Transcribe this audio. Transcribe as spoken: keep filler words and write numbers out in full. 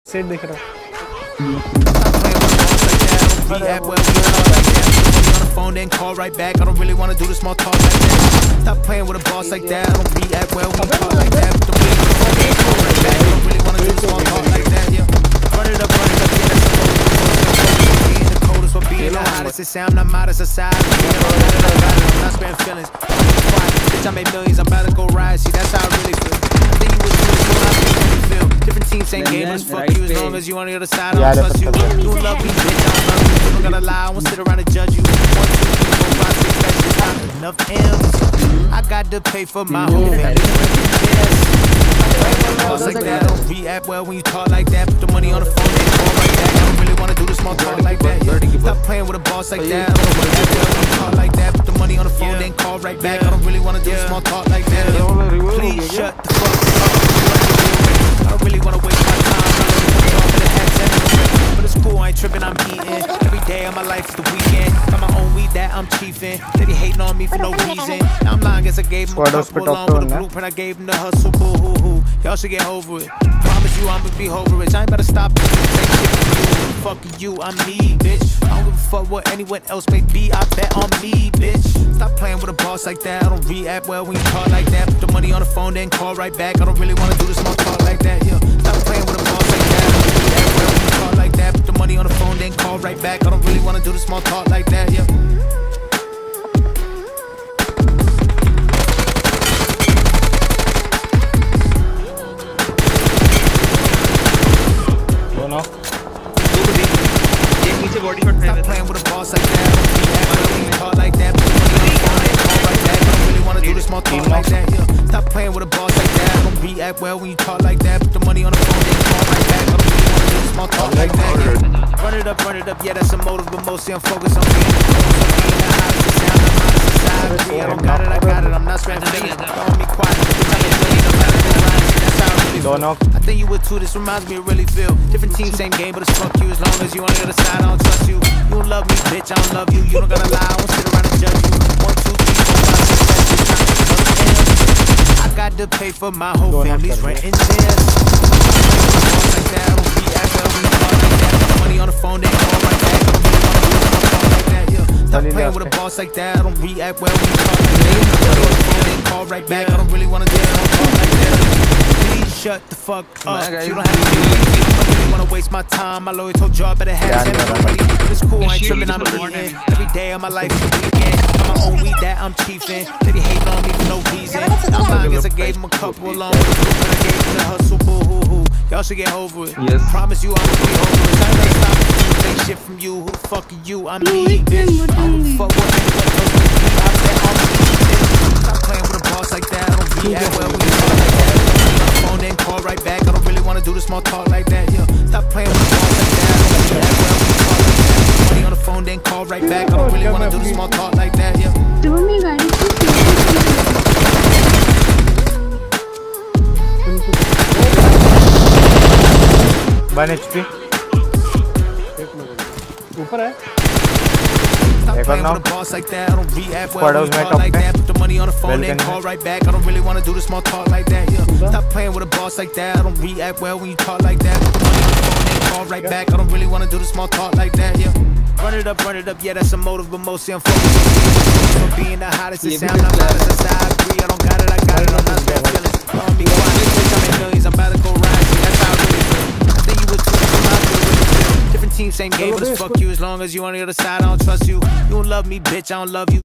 Set देख रहा phone then call right back. I don't really wanna do the small talk like that. Stop playing with a boss like that. I don't react well when you talk like that. But don't really call right back. I don't really wanna do the small talk like that. Yeah, run it up, run it up. Yeah, that's being the coldest for being the hottest. It sound I'm out of society. I'm not sparing feelings. Bitch, I made millions. I'm about to go ride. See, that's how I really feel. I think you was doing what I really feel. Different teams, same game, but it's fuck you as long as you on the other side. I don't trust you. You love me, bitch. I don't love you. You don't gotta lie. I won't sit around and judge you. Enough M's. I got to pay for my whole family. Yes. Like that. I don't react well when you talk like that. Put the money on the phone, they call right back. I don't really wanna do the small talk like that. Yeah. Stop playing with a boss like that. I don't wanna react well when you talk like that. Put the money on the phone, then call right back. I don't really wanna do the small talk like that. Yeah. Please shut the fuck up. I don't really wanna waste my time. But it's cool, I ain't tripping, I'm eating. Every day of my life is the weekend. Got my own weed that I'm chiefing. They be hating on me for no reason. Now I'm lying, guess I gave them a couple along with the blueprint. I gave them the hustle, boo hoo hoo. Y'all should get over it. Promise you I'ma be over rich. I ain't better stop it. Fuck you, I'm me, bitch. I don't give a fuck what anyone else may be. I bet on me, bitch. Stop playing with a boss like that. I don't react well when you talk like that. Put the money on the phone, then call right back. I don't really wanna do the small talk like that. Yeah. Stop playing with a boss like that. I don't react well when you talk like that. Put the money on the phone, then call right back. I don't really wanna do the small talk like that. Yeah. Stop playing with a boss like that. Talk like that. Put the money on the phone, then call right back. I don't really wanna do the small talk like that. Yeah. Stop playing with a boss like that. I don't react well when you talk like that. Put the money on the phone, then call right back. I don't really wanna do the small talk like that. Yeah. Run it up, run it up. Yeah, that's a motive, but mostly I'm focused on being the hottest. Sound I'm out of society. I don't got it, I got it. I'm not spreading feelings. Don't be quiet. I think you would too, this reminds me of really feel. Different teams, same game, but it's fuck you. As long as you on the other side, I don't trust you. You don't love me, bitch, I don't love you. You don't gotta lie, I won't sit around and judge you. One, two, three, four, five, six, seven, eight, nine, I got to pay for my whole family's rent and this. Like that, I don't react well when you talk like that. Put the money on the phone, then call right back. I don't really wanna do the small talk like that, yeah. Stop playing with a boss like that. I don't react well when you talk like that. Put the money on the phone, then call right back. I don't really wanna do the small talk like that. Shut the fuck up. You don't have to do it. I don't really wanna waste my time. My lawyer told you I better have it already. It's cool, I ain't tripping, I'm eating. Every day of my life is the weekend. Got my own weed that I'm chiefing. They be hating on me for no reason. I'm lying, guess I gave them a couple along with the blueprint. I gave them the hustle, boo hoo hoo. Y'all should get over it. Yes. Promise you I'ma be over it. I ain't stop take shit from you. Who the fuck are you? I'm me, bitch. I don't fuck what anyone else may be. I bet on me, bitch. Stop playing with a boss like that. I don't react well when you talk like that. Then call right back. I don't really wanna do the small talk like that. Yeah. Stop playing with the boss like that. I don't react well when you talk like that. Money on the phone, then call right back. I don't really wanna do the small talk like that. Yeah. One H P ऊपर है Stop playing with a boss like that. I don't react well when you talk like that. Put the money on the phone, then call right back. I don't really wanna do the small talk like that. Yeah. Stop playing with a boss like that. I don't react well when you talk like that. Put the money on the phone, then call right back. I don't really wanna do the small talk like that. Yeah. Run it up, run it up. Yeah, that's a motive, but mostly I'm focused on being the hottest. It sound I'm out of society. I don't got it, I got it. I'm not sparing feelings. Don't be quiet, bitch. I'm in millions. I'm about to go ride. See, that's how I really feel. I think you would too. Different team, same game, but it's fuck you. As long as you on the other side, I don't trust you. You don't love me, bitch, I don't love you.